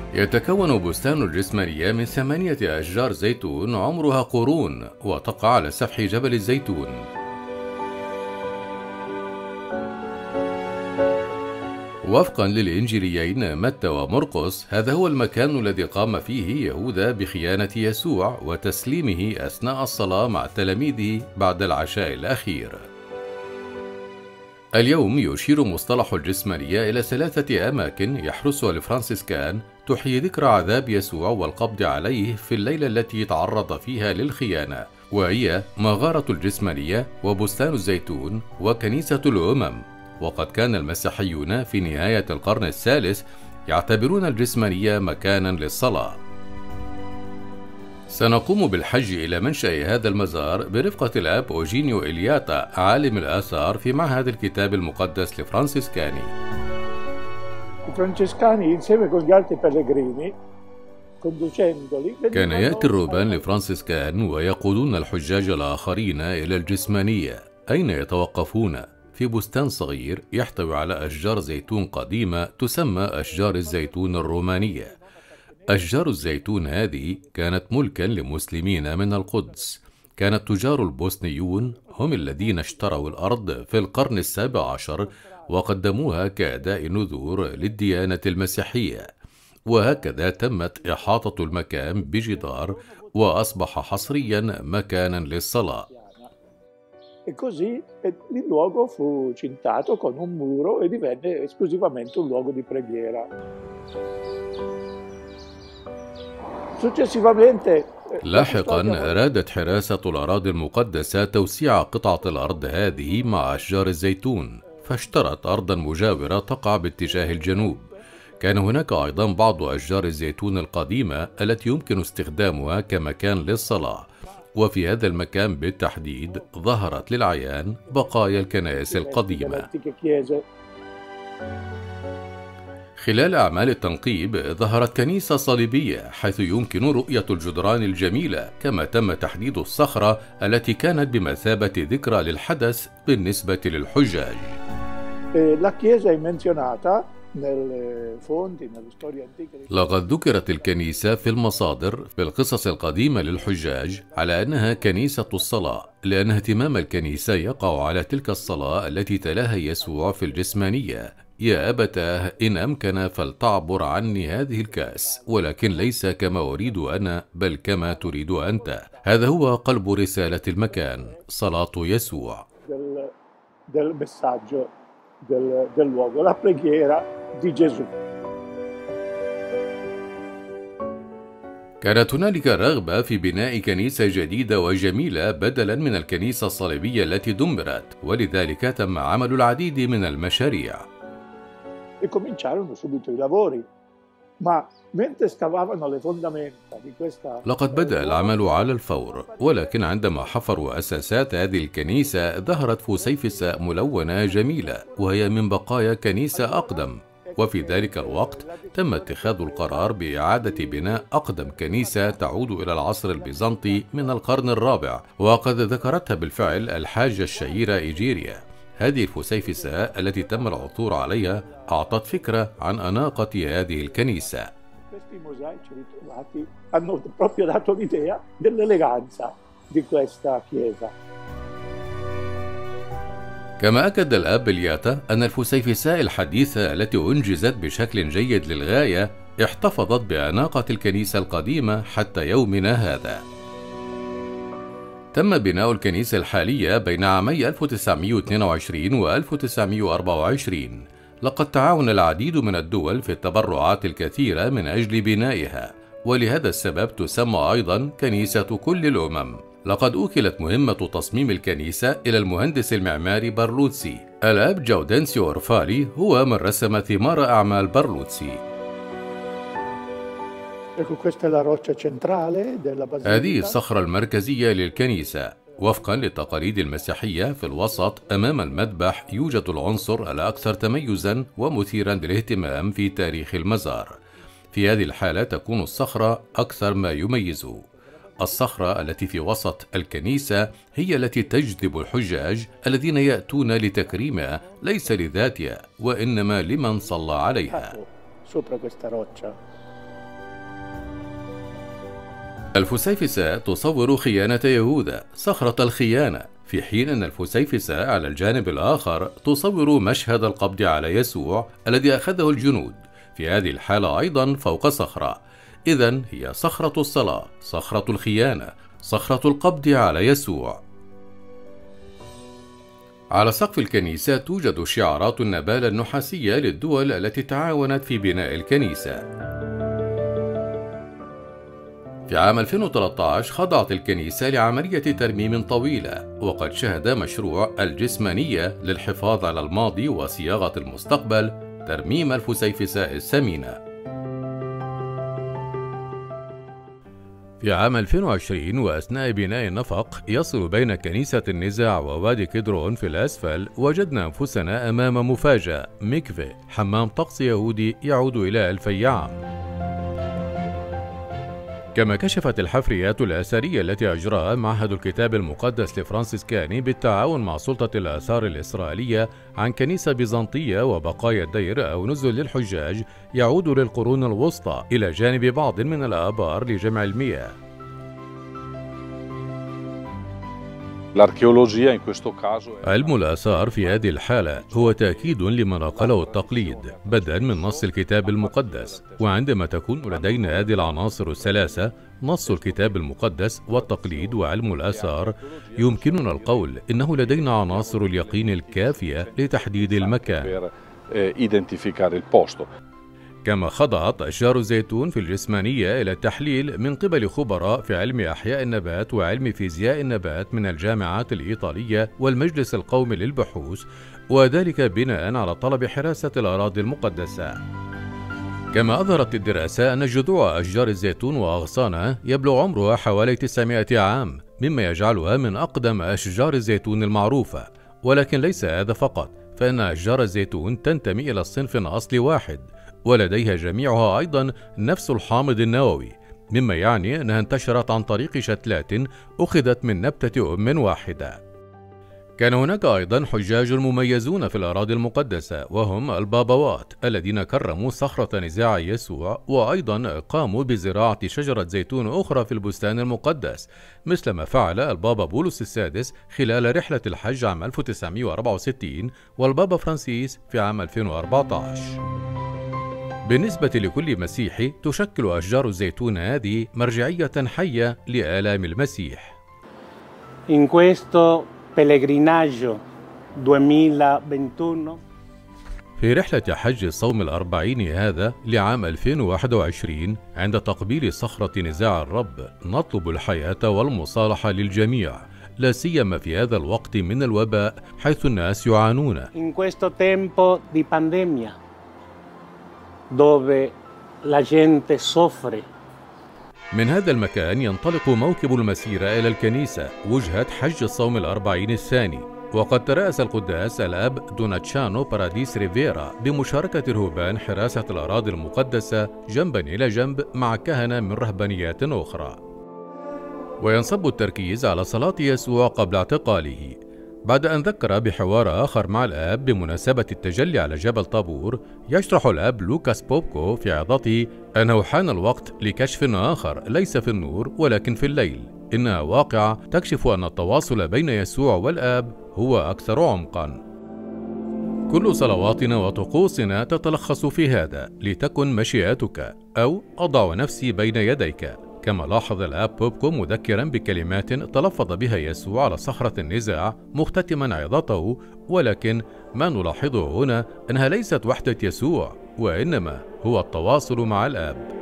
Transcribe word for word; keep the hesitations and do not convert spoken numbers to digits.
يتكون بستان الجسمانية من ثمانية أشجار زيتون عمرها قرون، وتقع على سفح جبل الزيتون. وفقا للإنجيليين متى ومرقس، هذا هو المكان الذي قام فيه يهوذا بخيانة يسوع وتسليمه أثناء الصلاة مع تلاميذه بعد العشاء الأخير. اليوم يشير مصطلح الجسمانية إلى ثلاثة أماكن يحرسها الفرنسيسكان تحيي ذكرى عذاب يسوع والقبض عليه في الليلة التي تعرض فيها للخيانة، وهي مغارة الجسمانية وبستان الزيتون وكنيسة الأمم. وقد كان المسيحيون في نهاية القرن الثالث يعتبرون الجسمانية مكانا للصلاة. سنقوم بالحج إلى منشأ هذا المزار برفقة الأب أوجينيو إلياتا عالم الآثار في معهد الكتاب المقدس لفرانسيسكاني. كان يأتي الرهبان لفرانسيسكان ويقودون الحجاج الآخرين إلى الجسمانية، أين يتوقفون في بستان صغير يحتوي على أشجار زيتون قديمة تسمى أشجار الزيتون الرومانية. أشجار الزيتون هذه كانت ملكا لمسلمين من القدس. كان التجار البوسنيون هم الذين اشتروا الأرض في القرن السابع عشر وقدموها كأداء نذور للديانة المسيحية، وهكذا تمت إحاطة المكان بجدار وأصبح حصريا مكانا للصلاة. E così il luogo fu cintato con un muro e divenne esclusivamente un luogo di preghiera. Successivamente لاحقا أرادت حراسة الأراضي المقدسة توسيع قطعة الأرض هذه مع أشجار الزيتون، فاشترت أرضا مجاورة تقع باتجاه الجنوب. كان هناك أيضا بعض أشجار الزيتون القديمة التي يمكن استخدامها كمكان للصلاة، وفي هذا المكان بالتحديد ظهرت للعيان بقايا الكنائس القديمة. خلال أعمال التنقيب ظهرت كنيسة صليبية حيث يمكن رؤية الجدران الجميلة، كما تم تحديد الصخرة التي كانت بمثابة ذكرى للحدث بالنسبة للحجاج. لقد ذكرت الكنيسة في المصادر في القصص القديمة للحجاج على أنها كنيسة الصلاة، لأن اهتمام الكنيسة يقع على تلك الصلاة التي تلاها يسوع في الجسمانية: يا أبتاه إن أمكن فلتعبر عني هذه الكأس، ولكن ليس كما أريد أنا بل كما تريد أنت. هذا هو قلب رسالة المكان، صلاة يسوع. كانت هنالك رغبة في بناء كنيسة جديدة وجميلة بدلا من الكنيسة الصليبية التي دمرت، ولذلك تم عمل العديد من المشاريع. لقد بدأ العمل على الفور، ولكن عندما حفروا أساسات هذه الكنيسة ظهرت فسيفساء ملونة جميلة، وهي من بقايا كنيسة أقدم. وفي ذلك الوقت تم اتخاذ القرار بإعادة بناء أقدم كنيسة تعود إلى العصر البيزنطي من القرن الرابع، وقد ذكرتها بالفعل الحاجة الشهيرة إيجيريا. هذه الفسيفساء التي تم العثور عليها أعطت فكرة عن أناقة هذه الكنيسة. كما أكد الأب إلياتا أن الفسيفساء الحديثة التي أنجزت بشكل جيد للغاية احتفظت بأناقة الكنيسة القديمة حتى يومنا هذا. تم بناء الكنيسة الحالية بين عامي ألف وتسعمائة واثنين وعشرين و ألف وتسعمائة وأربعة وعشرين. لقد تعاون العديد من الدول في التبرعات الكثيرة من أجل بنائها، ولهذا السبب تسمى أيضا كنيسة كل الأمم. لقد أوكلت مهمة تصميم الكنيسة إلى المهندس المعماري برلوتسي. الأب جاودنسيو أورفالي هو من رسم ثمار أعمال برلوتسي. هذه الصخرة المركزية للكنيسة. وفقا للتقاليد المسيحية، في الوسط أمام المذبح يوجد العنصر الأكثر تميزا ومثيرا للاهتمام في تاريخ المزار. في هذه الحالة تكون الصخرة أكثر ما يميزه. الصخرة التي في وسط الكنيسة هي التي تجذب الحجاج الذين يأتون لتكريمها، ليس لذاتها وإنما لمن صلى عليها. الفسيفساء تصور خيانة يهوذا، صخرة الخيانة، في حين أن الفسيفساء على الجانب الآخر تصور مشهد القبض على يسوع الذي أخذه الجنود، في هذه الحالة أيضا فوق صخرة. إذن هي صخرة الصلاة، صخرة الخيانة، صخرة القبض على يسوع. على سقف الكنيسة توجد شعارات النبالة النحاسية للدول التي تعاونت في بناء الكنيسة. في عام ألفين وثلاثة عشر خضعت الكنيسة لعملية ترميم طويلة، وقد شهد مشروع الجسمانية للحفاظ على الماضي وصياغة المستقبل ترميم الفسيفساء الثمينة. في عام ألفين وعشرين وأثناء بناء النفق يصل بين كنيسة النزاع ووادي كدرون في الأسفل، وجدنا أنفسنا أمام مفاجأة: مكفي، حمام طقس يهودي يعود إلى ألفي عام. كما كشفت الحفريات الأثرية التي أجراها معهد الكتاب المقدس لفرانسيسكاني بالتعاون مع سلطة الآثار الإسرائيلية عن كنيسة بيزنطية وبقايا الدير أو نزل للحجاج يعود للقرون الوسطى، إلى جانب بعض من الآبار لجمع المياه. علم الآثار في هذه الحالة هو تأكيد لما نقله التقليد بدءا من نص الكتاب المقدس، وعندما تكون لدينا هذه العناصر الثلاثة، نص الكتاب المقدس والتقليد وعلم الآثار، يمكننا القول إنه لدينا عناصر اليقين الكافية لتحديد المكان. كما خضعت أشجار الزيتون في الجسمانية إلى التحليل من قبل خبراء في علم أحياء النبات وعلم فيزياء النبات من الجامعات الإيطالية والمجلس القومي للبحوث، وذلك بناء على طلب حراسة الأراضي المقدسة. كما أظهرت الدراسة أن جذوع أشجار الزيتون وأغصانها يبلغ عمرها حوالي تسعمائة عام، مما يجعلها من أقدم أشجار الزيتون المعروفة. ولكن ليس هذا فقط، فإن أشجار الزيتون تنتمي إلى الصنف الأصلي واحد، ولديها جميعها أيضا نفس الحامض النووي، مما يعني أنها انتشرت عن طريق شتلات أخذت من نبتة أم واحدة. كان هناك أيضا حجاج مميزون في الأراضي المقدسة، وهم البابوات الذين كرموا صخرة نزاع يسوع، وأيضا قاموا بزراعة شجرة زيتون أخرى في البستان المقدس، مثل ما فعل البابا بولس السادس خلال رحلة الحج عام ألف وتسعمائة وأربعة وستين، والبابا فرانسيس في عام ألفين وأربعة عشر. بالنسبة لكل مسيحي تشكل أشجار الزيتون هذه مرجعية حية لآلام المسيح. In questo pellegrinaggio duemilaventuno في رحلة حج الصوم الأربعين هذا لعام ألفين وواحد وعشرين، عند تقبيل صخرة نزاع الرب نطلب الحياة والمصالحة للجميع، لا سيما في هذا الوقت من الوباء حيث الناس يعانون. In questo tempo di pandemia dove la gente soffre. من هذا المكان ينطلق موكب المسيرة إلى الكنيسة وجهة حج الصوم الأربعين الثاني، وقد ترأس القداس الأب دوناتشانو باراديس ريفيرا بمشاركة رهبان حراسة الأراضي المقدسة جنبا إلى جنب مع كهنة من رهبانيات أخرى. وينصب التركيز على صلاة يسوع قبل اعتقاله. بعد أن ذكر بحوار آخر مع الآب بمناسبة التجلي على جبل طابور، يشرح الآب لوكاس بوبكو في عظته أنه حان الوقت لكشف آخر ليس في النور ولكن في الليل، إنها واقعة تكشف أن التواصل بين يسوع والآب هو أكثر عمقا. كل صلواتنا وطقوسنا تتلخص في هذا: لتكن مشيئتك، أو أضع نفسي بين يديك، كما لاحظ الآب بوبكو مذكرا بكلمات تلفظ بها يسوع على صخرة النزاع مختتما عظته. ولكن ما نلاحظه هنا أنها ليست وحدة يسوع، وإنما هو التواصل مع الآب.